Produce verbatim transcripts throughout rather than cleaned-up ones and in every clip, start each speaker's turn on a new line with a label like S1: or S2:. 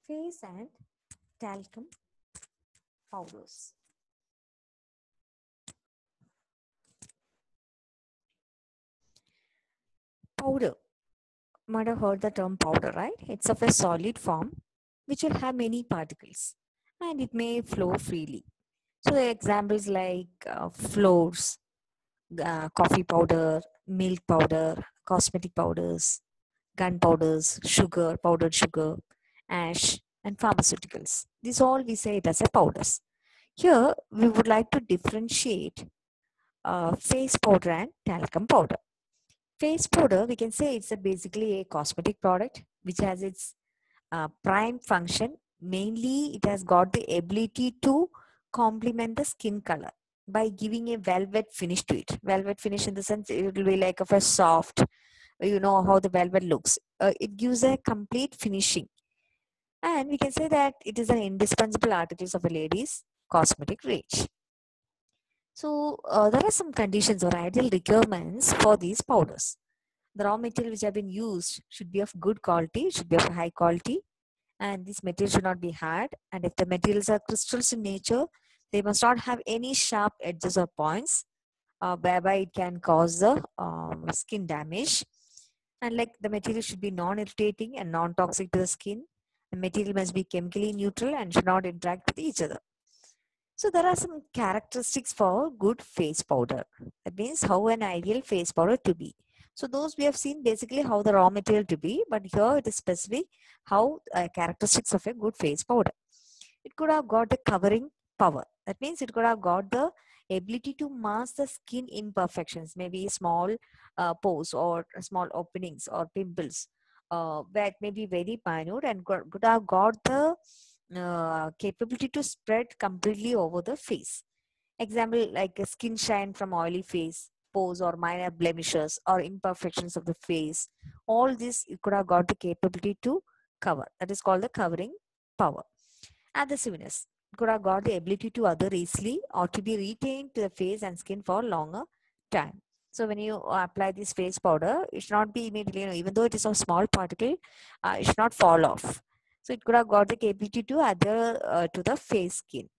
S1: Face and talcum powders. Powder. Might have heard the term powder, right? It's of a solid form which will have many particles and it may flow freely. So the examples like uh, flours, uh, coffee powder, milk powder, cosmetic powders, gun powders, sugar, powdered sugar, ash, and pharmaceuticals. These all we say it as a powders. Here we would like to differentiate uh, face powder and talcum powder. Face powder, we can say it's a basically a cosmetic product which has its uh, prime function. Mainly, it has got the ability to complement the skin color by giving a velvet finish to it. Velvet finish in the sense it will be like of a soft, you know how the velvet looks. Uh, it gives a complete finishing, and we can say that it is an indispensable articles of a lady's cosmetic range. So uh, there are some conditions or ideal requirements for these powders. The raw material which have been used should be of good quality, should be of high quality, and this material should not be hard. And if the materials are crystals in nature, they must not have any sharp edges or points, uh, whereby it can cause the um, skin damage. And like the material should be non-irritating and non-toxic to the skin. The material must be chemically neutral and should not interact with each other. So there are some characteristics for good face powder. That means how an ideal face powder to be. So those we have seen basically how the raw material to be, but here it is specific how uh, characteristics of a good face powder. It could have got the covering power. That means it could have got the ability to mask the skin imperfections, maybe small uh, pores or small openings or pimples, uh, that may be very minute and could could have got the uh, capability to spread completely over the face. Example like a skin shine from oily face, pores or minor blemishes or imperfections of the face. All this you could have got the capability to cover. That is called the covering power. Adhesiveness could have got the ability to adhere easily or to be retained to the face and skin for longer time. So when you apply this face powder, it should not be immediately, you know, even though it is a small particle, uh, it should not fall off. So it could have got the capability to adhere uh, to the face skin.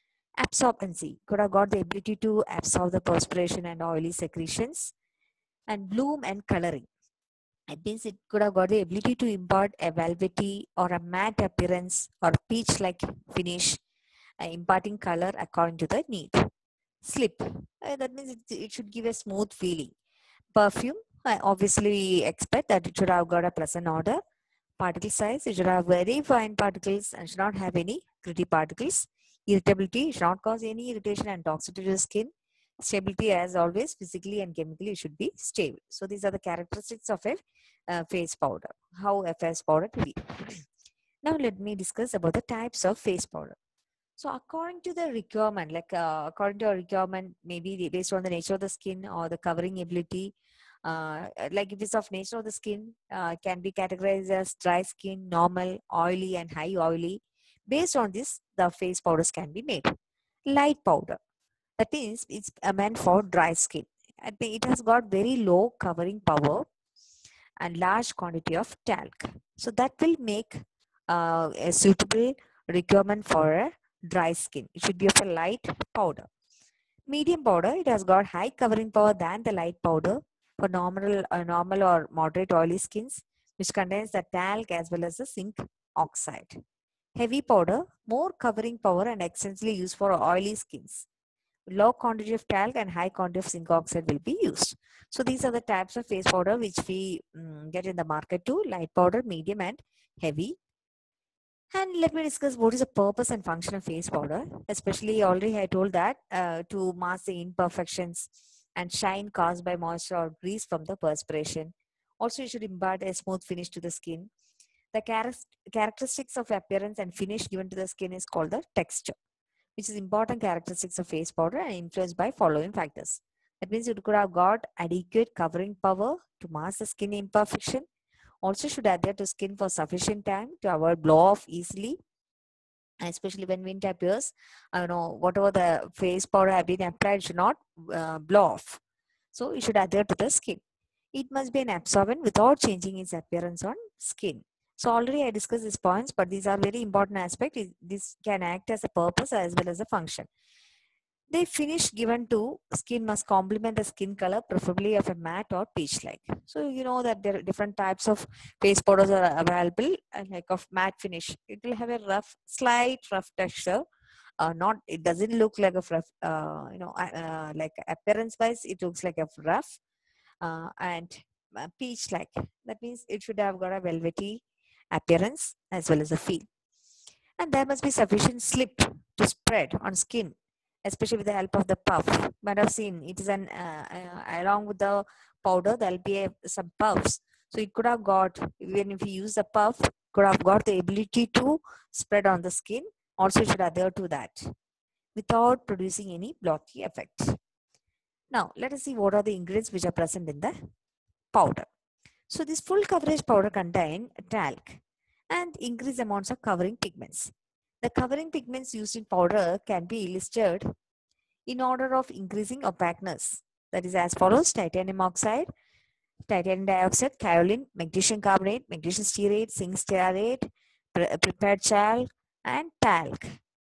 S1: Absorbency could have got the ability to absorb the perspiration and oily secretions. And bloom and coloring. It means it could have got the ability to impart a velvety or a matte appearance or peach-like finish, uh, imparting color according to the need. Slip. Uh, that means it, it should give a smooth feeling. Perfume. I obviously expect that it should have got a pleasant odor. Particle size. It should have very fine particles and should not have any gritty particles. Irritability. It should not cause any irritation and toxicity to the skin. Stability, as always, physically and chemically, it should be stable. So these are the characteristics of a uh, face powder. How a face powder to be. Now let me discuss about the types of face powder. So according to the requirement, like uh, according to a requirement, maybe based on the nature of the skin or the covering ability, uh, like if it's of nature of the skin, uh, can be categorized as dry skin, normal, oily, and high oily. Based on this, the face powders can be made. Light powder. That means it's uh, meant for dry skin. And it has got very low covering power and large quantity of talc. So that will make uh, a suitable requirement for a dry skin. It should be of a light powder. Medium powder, it has got high covering power than the light powder for normal, uh, normal or moderate oily skins, which contains the talc as well as the zinc oxide. Heavy powder, more covering power and extensively used for oily skins. Low quantity of talc and high quantity of zinc oxide will be used. So these are the types of face powder which we um, get in the market too: light powder, medium, and heavy. And let me discuss what is the purpose and function of face powder. Especially already I told that uh, to mask the imperfections and shine caused by moisture or grease from the perspiration. Also, it should impart a smooth finish to the skin. The char- characteristics of appearance and finish given to the skin is called the texture, which is important characteristics of face powder and influenced by following factors. That means it could have got adequate covering power to mask the skin imperfection. Also should adhere to skin for sufficient time to avoid blow off easily, especially when wind appears. I know whatever the face powder have been applied should not uh, blow off. So it should adhere to the skin. It must be an absorbent without changing its appearance on skin. So already I discussed these points, but these are very important aspects. This can act as a purpose as well as a function. The finish given to skin must complement the skin color, preferably of a matte or peach-like. So you know that there are different types of face powders are available, and like of matte finish, it will have a rough, slight rough texture. Uh, not it doesn't look like a rough, uh, you know, uh, like appearance-wise, it looks like a rough uh, and uh, peach-like. That means it should have got a velvety appearance as well as a feel. And there must be sufficient slip to spread on skin, especially with the help of the puff. You might have seen it is an uh, uh, along with the powder there'll be a, some puffs. So it could have got, even if you use the puff, could have got the ability to spread on the skin. Also, it should adhere to that without producing any blocky effect. Now, let us see what are the ingredients which are present in the powder. So this full coverage powder contain talc and increased amounts of covering pigments. The covering pigments used in powder can be listed in order of increasing opaqueness. That is as follows: titanium oxide, titanium dioxide, kaolin, magnesium carbonate, magnesium stearate, zinc stearate, pre prepared chalk, and talc.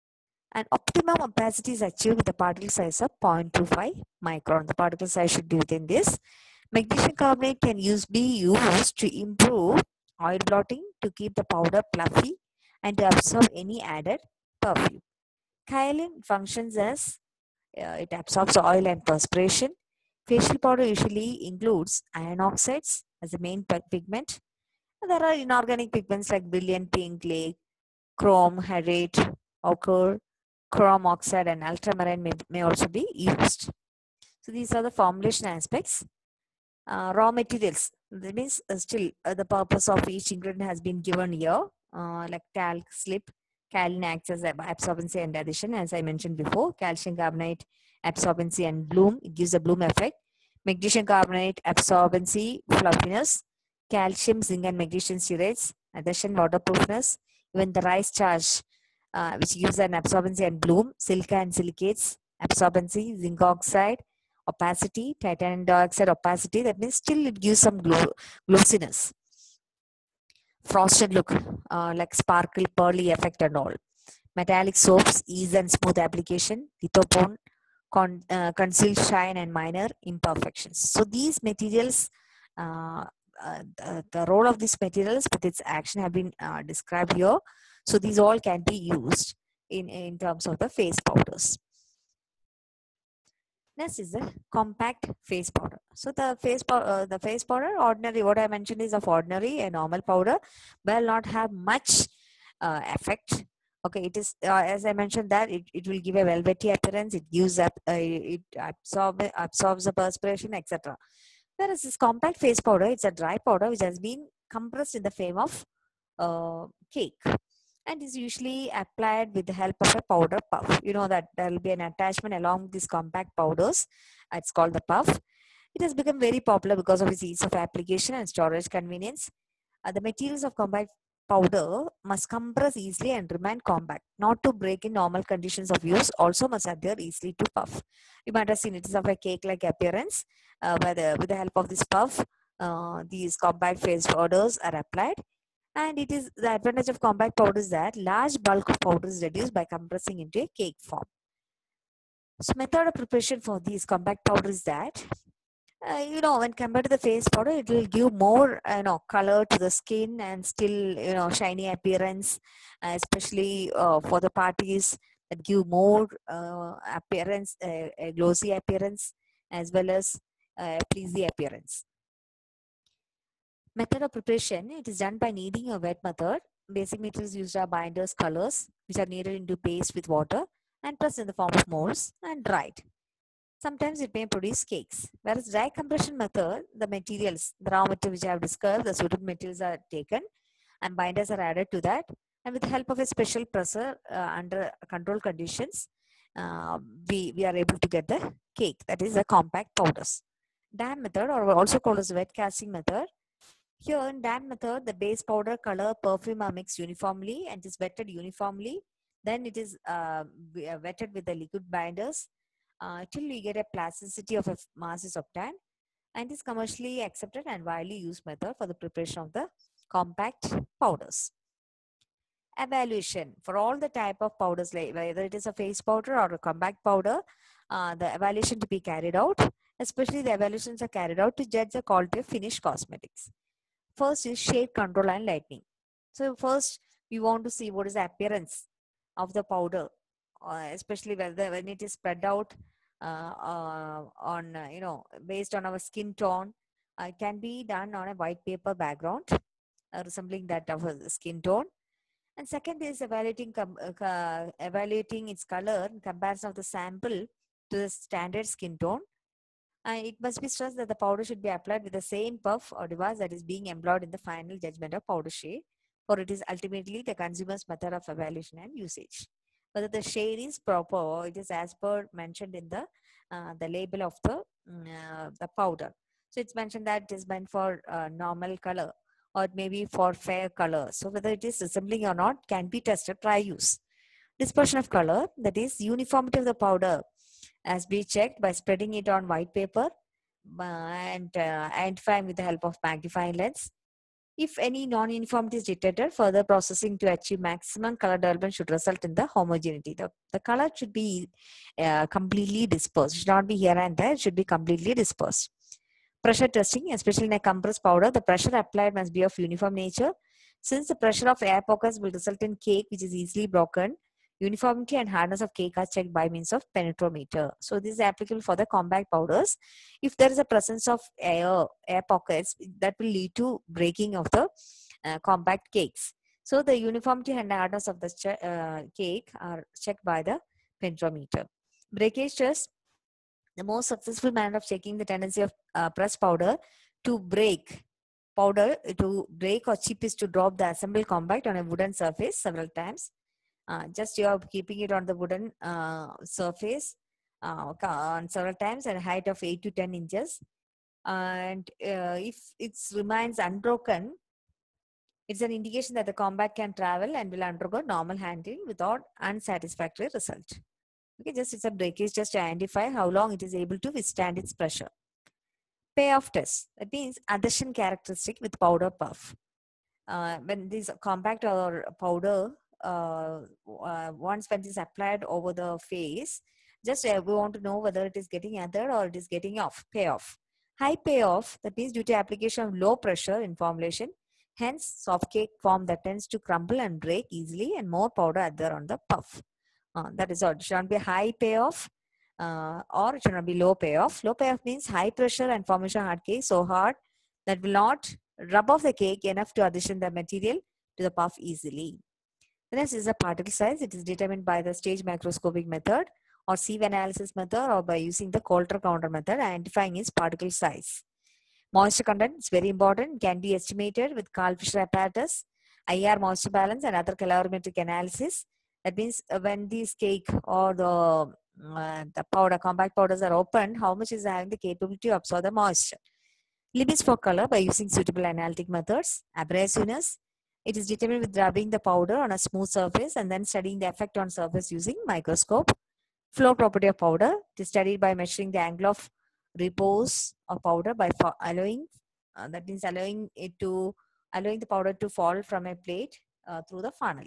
S1: And optimum opacity is achieved with a particle size of zero point two five micron. The particle size should be within this. Magnesium carbonate can use, be used to improve oil blotting, to keep the powder fluffy, and to absorb any added perfume. Kaolin functions as uh, it absorbs oil and perspiration. Facial powder usually includes iron oxides as the main pigment. And there are inorganic pigments like brilliant pink, lake, chrome, hayrate, ochre, chrome oxide, and ultramarine may, may also be used. So these are the formulation aspects. Uh, raw materials, that means uh, still uh, the purpose of each ingredient has been given here, uh, like talc, slip, kaolin acts as absorbency and addition, as I mentioned before. Calcium carbonate, absorbency and bloom, it gives a bloom effect. Magnesium carbonate, absorbency, fluffiness. Calcium, zinc and magnesium stearates, addition, waterproofness. Even the rice charge, uh, which gives an absorbency and bloom. Silica and silicates, absorbency, zinc oxide, opacity, titanium dioxide opacity, that means still it gives some glow, glossiness. Frosted look, uh, like sparkle, pearly effect and all. Metallic soaps, ease and smooth application. Lithopone, con, uh, conceal shine and minor imperfections. So these materials, uh, uh, the, the role of these materials with its action have been uh, described here. So these all can be used in, in terms of the face powders. Next is the compact face powder. So the face powder, uh, the face powder, ordinary, what I mentioned is of ordinary a normal powder, will not have much uh, effect. Okay, it is uh, as I mentioned that it, it will give a velvety appearance. It gives up, uh, it absorb, absorbs the perspiration, et cetera. Whereas this compact face powder, it's a dry powder which has been compressed in the form of uh, cake, and is usually applied with the help of a powder puff. You know that there will be an attachment along with these compact powders. It's called the puff. It has become very popular because of its ease of application and storage convenience. Uh, the materials of compact powder must compress easily and remain compact, not to break in normal conditions of use. Also must adhere easily to puff. You might have seen it is of a cake-like appearance. Uh, by the, with the help of this puff, uh, these compact face powders are applied. And it is the advantage of compact powder is that large bulk of powder is reduced by compressing into a cake form. So method of preparation for these compact powder is that, uh, you know, when compared to the face powder, it will give more, you know, color to the skin and still, you know, shiny appearance, uh, especially uh, for the parties that give more uh, appearance, uh, a glossy appearance, as well as uh, pleasy appearance. Method of preparation, it is done by kneading a wet method. Basic materials used are binders, colors, which are kneaded into paste with water and pressed in the form of molds and dried. Sometimes it may produce cakes. Whereas dry compression method, the materials, the raw material which I have discussed, the suitable materials are taken and binders are added to that. And with the help of a special presser uh, under controlled conditions, uh, we, we are able to get the cake, that is the compact powders. Dam method, or also called as wet casting method. Here in dam method, the base powder, color, perfume are mixed uniformly and is wetted uniformly. Then it is uh, wetted with the liquid binders uh, till we get a plasticity of a mass is obtained, and is commercially accepted and widely used method for the preparation of the compact powders. Evaluation for all the type of powders, like whether it is a face powder or a compact powder, uh, the evaluation to be carried out, especially the evaluations are carried out to judge the quality of finished cosmetics. First is shade control and lighting. So first we want to see what is the appearance of the powder, uh, especially whether when it is spread out uh, uh, on uh, you know based on our skin tone. Uh, it can be done on a white paper background uh, resembling that of a skin tone. And second is evaluating uh, evaluating its color in comparison of the sample to the standard skin tone. And it must be stressed that the powder should be applied with the same puff or device that is being employed in the final judgment of powder shade, for it is ultimately the consumer's method of evaluation and usage. Whether the shade is proper or it is as per mentioned in the uh, the label of the mm, uh, the powder. So it's mentioned that it is meant for uh, normal color or it may be for fair color. So whether it is resembling or not can be tested prior use. Dispersion of color, that is uniformity of the powder, as be checked by spreading it on white paper uh, and uh, identifying with the help of magnifying lens. If any non-uniformity is detected, further processing to achieve maximum color development should result in the homogeneity. The, the color should be uh, completely dispersed. It should not be here and there. It should be completely dispersed. Pressure testing, especially in a compressed powder, the pressure applied must be of uniform nature. Since the pressure of air pockets will result in cake which is easily broken, uniformity and hardness of cake are checked by means of penetrometer. So this is applicable for the compact powders. If there is a presence of air, air pockets, that will lead to breaking of the uh, compact cakes. So the uniformity and hardness of the uh, cake are checked by the penetrometer. Breakage test, the most successful manner of checking the tendency of uh, pressed powder to break powder to break or chip is to drop the assembled compact on a wooden surface several times. Uh, just you are keeping it on the wooden uh, surface uh, on several times at a height of eight to ten inches. And uh, if it remains unbroken, it's an indication that the compact can travel and will undergo normal handling without unsatisfactory result. Okay, just it's a breakage just to identify how long it is able to withstand its pressure. Payoff test, that means adhesion characteristic with powder puff. Uh, when this compact or powder, uh, uh, once when it is applied over the face, just uh, we want to know whether it is getting adhered or it is getting off, payoff. High payoff, that means due to application of low pressure in formulation, hence soft cake form that tends to crumble and break easily and more powder adhere on the puff. Uh, that is all. It should not be high payoff uh, or it should not be low payoff. Low payoff means high pressure and formation hard cake so hard that will not rub off the cake enough to addition the material to the puff easily. The next is the particle size. It is determined by the stage microscopic method or sieve analysis method or by using the Coulter counter method identifying its particle size. Moisture content is very important, can be estimated with Carl Fisher apparatus, I R moisture balance and other calorimetric analysis. That means uh, when this cake or the, uh, the powder, compact powders are opened, how much is having the capability to absorb the moisture. Limits for color by using suitable analytic methods. Abrasiveness, it is determined with rubbing the powder on a smooth surface and then studying the effect on surface using microscope. Flow property of powder, it is studied by measuring the angle of repose of powder by allowing, uh, that means allowing it to, allowing the powder to fall from a plate uh, through the funnel.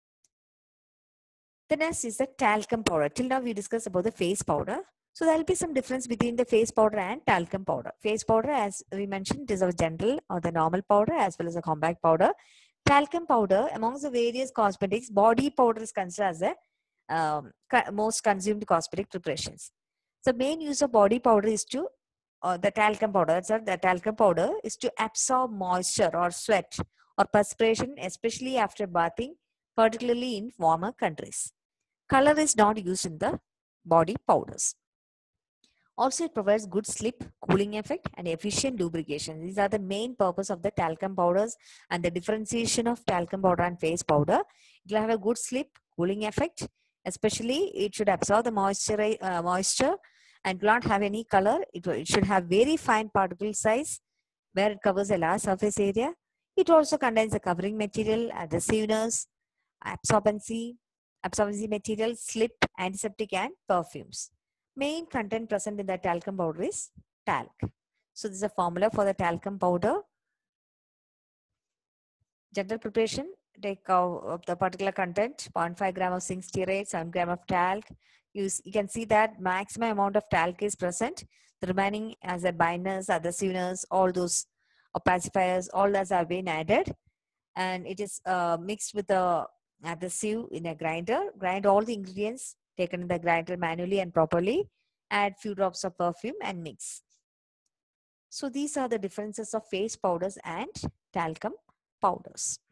S1: The next is the talcum powder. Till now we discussed about the face powder. So there will be some difference between the face powder and talcum powder. Face powder, as we mentioned, is our general or the normal powder as well as a compact powder. Talcum powder, amongst the various cosmetics, body powder is considered as the um, most consumed cosmetic preparations. The main use of body powder is to, uh, the talcum powder, sorry, the talcum powder is to absorb moisture or sweat or perspiration, especially after bathing, particularly in warmer countries. Color is not used in the body powders. Also, it provides good slip, cooling effect, and efficient lubrication. These are the main purpose of the talcum powders and the differentiation of talcum powder and face powder. It will have a good slip, cooling effect. Especially, it should absorb the moisture, uh, moisture and will not have any color. It, it should have very fine particle size where it covers a large surface area. It also contains a covering material, adhesiveness, absorbency, absorbency material, slip, antiseptic, and perfumes. Main content present in the talcum powder is talc. So this is a formula for the talcum powder. General preparation, take uh, of the particular content, zero point five gram of zinc stearate, seven gram of talc. You, you can see that maximum amount of talc is present. The remaining as a binders, adhesiveness, all those opacifiers, all those have been added. And it is uh, mixed with the adhesive in a grinder. Grind all the ingredients taken in the grinder manually and properly. Add few drops of perfume and mix. So these are the differences of face powders and talcum powders.